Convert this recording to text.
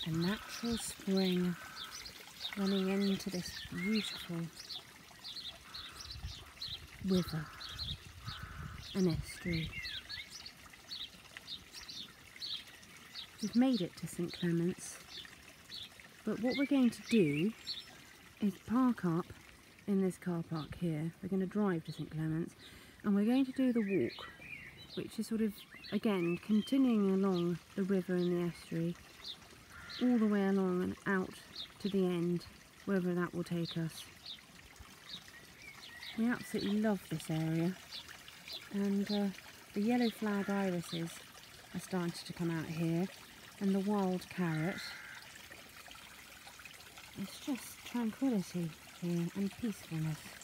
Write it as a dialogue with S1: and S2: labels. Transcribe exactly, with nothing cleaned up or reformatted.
S1: a natural spring running into this beautiful river, an estuary. We've made it to St Clements, but what we're going to do is park up in this car park here. We're going to drive to St Clements and we're going to do the walk, which is sort of, again, continuing along the river and the estuary, all the way along and out to the end, wherever that will take us. We absolutely love this area, and uh, the yellow flag irises are starting to come out here, and the wild carrot. It's just tranquility here and peacefulness.